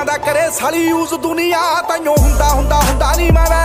ਦਾ ਕਰੇ ਸਾਲੀ ਯੂਜ਼ ਦੁਨੀਆ ਤੈਨੂੰ ਹੁੰਦਾ ਨਹੀਂ ਮੈਂ